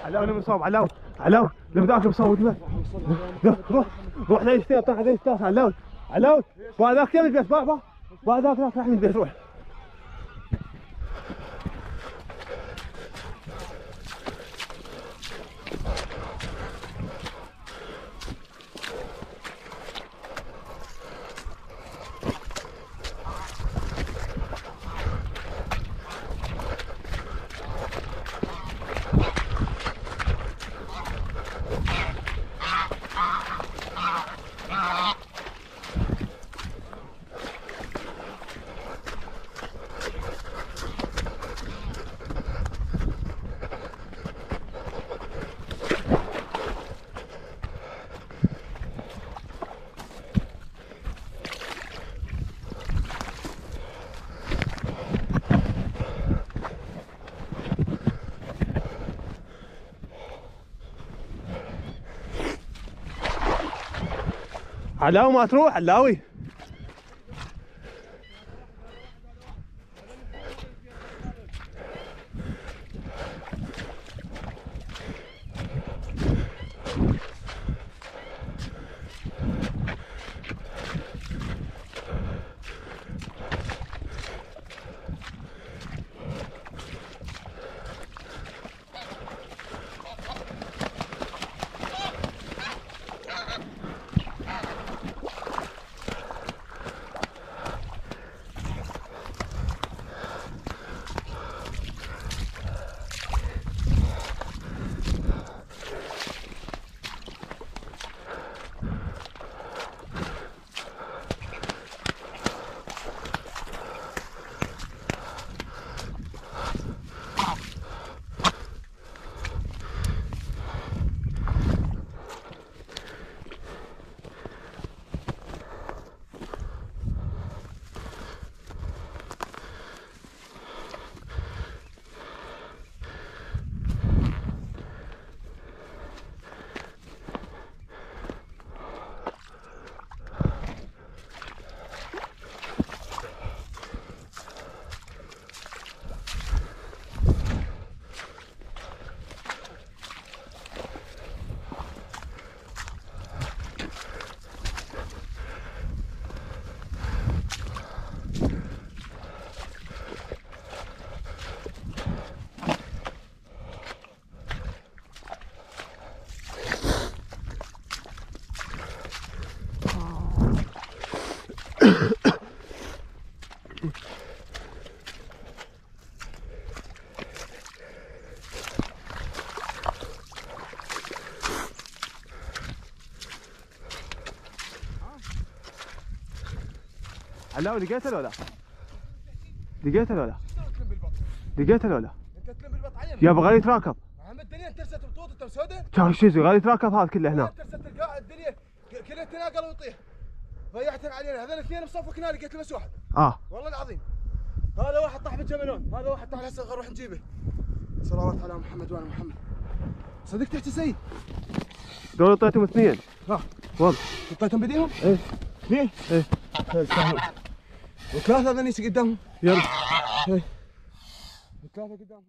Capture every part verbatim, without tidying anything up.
علاوي انا مصاب. علاوي علاوي لبداك مصاب. روح روح ليشتي طاح ليشتي علاوي علاوي بعد ذاك يم البيت بعد بعد ذاك راح من البيت. روح علاوي ما تروح علاوي. علاوي لقيته ولا لا؟ لقيته ولا لا؟ لقيته ولا لا؟ انت تلم بالبط عين يابا غالي يتراكب. عم الدنيا انترست بطوط انت مسوده؟ كان شو يصير غالي يتراكب هذا كله هنا. انترست تلقى الدنيا كلها تناقل ويطيح. ضيعتنا علينا هذول الاثنين بصفك هنا لقيت له بس واحد. اه والله العظيم. هذا واحد طاح بالجملون، هذا واحد طاح هسه نروح نجيبه. صلوات على محمد وعلى محمد. صدق تحت سيد؟ دول اعطيتهم اثنين. ها والله حطيتهم بديهم؟ ايه ليه؟ ايه سهل. وثلاثة هذول يسق قدامهم. يلا ايه وثلاثة قدامهم.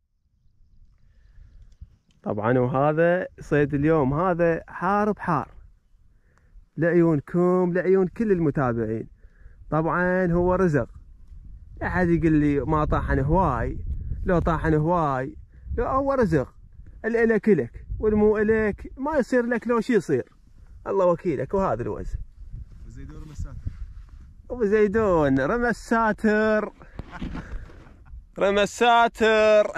طبعا وهذا صيد اليوم، هذا حار بحار لعيونكم لعيون كل المتابعين. طبعا هو رزق، لا احد يقول لي ما طاحن هواي، لو طاحن هواي لا هو رزق، اللي الك الك والمو الك ما يصير لك لو شي يصير، الله وكيلك. وهذا الوز زيدون رمى الساتر. ابو زيدون رمى الساتر رمى الساتر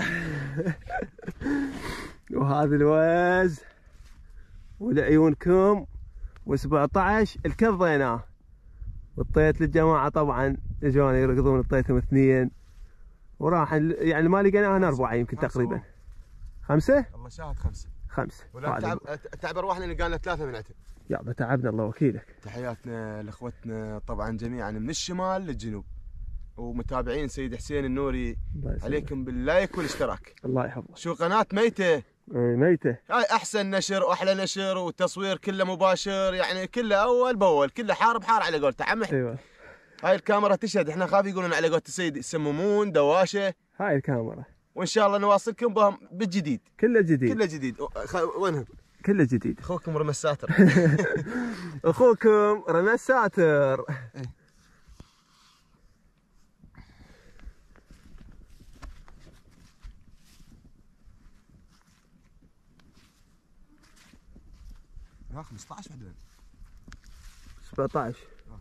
وهذا الوز ولعيونكم. و17 الكل ضيناه، والطيت للجماعه طبعا اجونا يركضون، طيتهم اثنين وراح يعني ما لقيناه هنا اربعه يمكن تقريبا. خمسه؟ الله شاهد خمسه خمسه. ولا تعب تعب ارواحنا اللي قالنا ثلاثه من عتب. يابا تعبنا الله وكيلك. تحياتنا لاخوتنا طبعا جميعا من الشمال للجنوب، ومتابعين سيد حسين النوري عليكم باللايك والاشتراك. الله يحفظك. شو قناه ميته؟ اي ميته. هاي احسن نشر واحلى نشر، والتصوير كله مباشر، يعني كله اول باول، كله حار بحار على قولته عمح. ايوه هاي الكاميرا تشهد، احنا خاف يقولون على قولة السيد يسممون دواشه. هاي الكاميرا وان شاء الله نواصلكم بهم بالجديد. كله جديد كله جديد. وينهم؟ كله جديد. اخوكم رمى الساتر. اخوكم رمى الساتر. ها خمسطعش بعدين سبعطعش.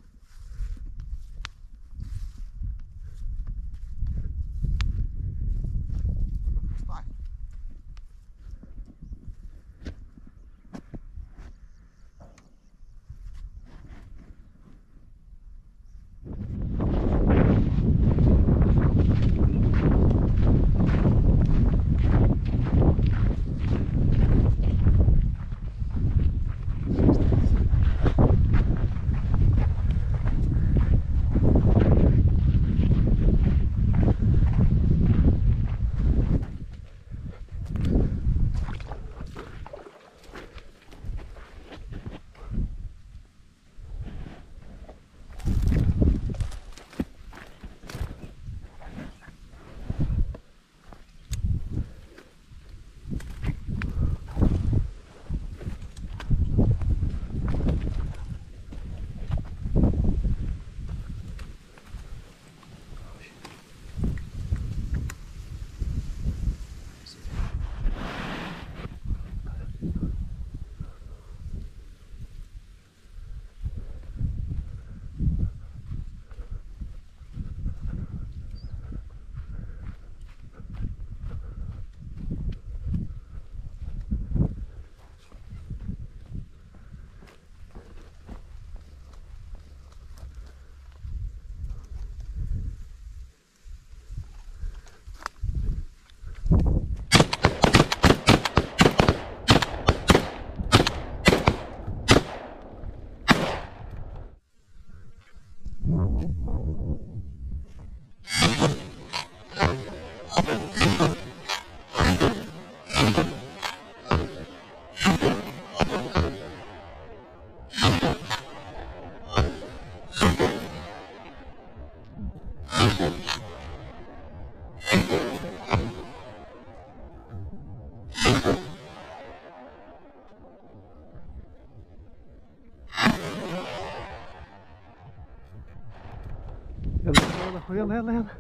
يلا يلا يلا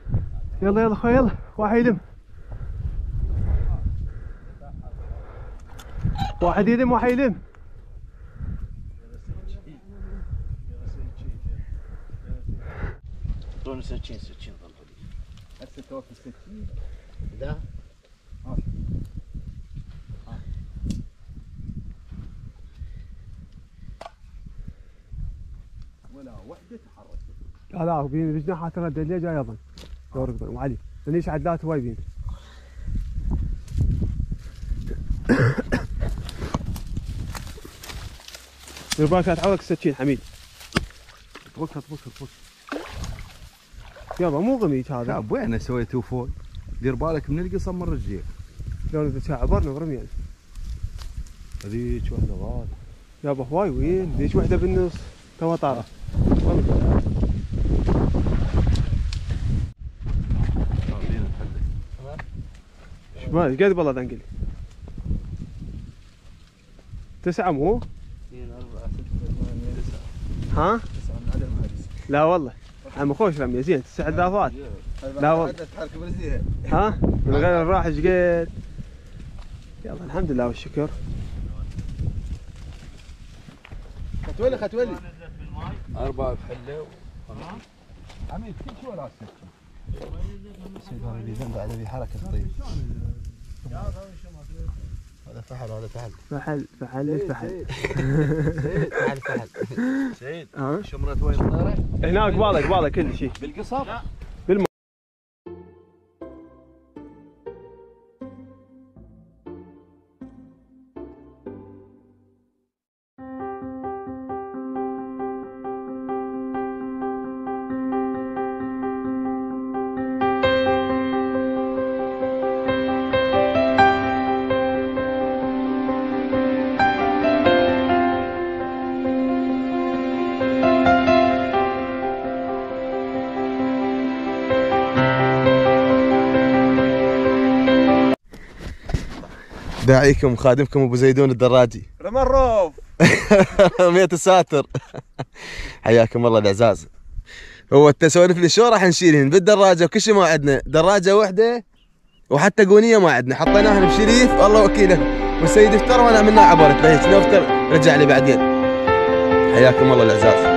يلا يلا اخوي يلا واحد يلم واحد يلم واحد يلم دون سكين سكين ضل هسه توقف السكين ده ولا وحده تحرك. لا لا بين بجناحات الرد اللي جاي ايضا دور قبل وعلي ليش عدلات هواي بين دير بالك لا تعوضك السكين حميد. اطبقها اطبقها اطبقها يابا مو غميج هذا. لا وين سويته فوق؟ دير بالك من القصب من الرجيل. شلون اذا شعبرنا برميان هذيك وحده غاد يابا هواي وين ليش وحده بالنص تو طارت شمال قد والله تنقل تسعة مو؟ اثنين أربعة ستة ثمانية تسعة. ها؟ تسعة من عدد المهندس. لا والله عم خوش رمية زين تسع اضافات. لا والله تحرك برزيها. ها؟ من غير الراحة ايش قد؟ يلا الحمد لله والشكر. ختولي ختولي. أربعة بحلة عميد كل شيء ولا السكين. سيدنا اللي ذنب بعد في حركة طيب. هذا فحل هذا فحل. فحل فحل فحل. فحل فحل. سعيد ها؟ شمرة وين طارق؟ هناك بالك بالك كل شيء. بالقصب؟ بالم داعيكم خادمكم ابو زيدون الدراجي. رمى الروف. رميت الساتر. حياكم الله العزاز. هو التسولف لي شو راح نشيلهن بالدراجه وكل شيء ما عندنا، دراجه واحده وحتى قونيه ما عندنا، حطيناها بشريف الله وكيله والسيد افتر وانا عملنا عبرت بهيك نفتر رجع لي بعدين. حياكم الله العزاز.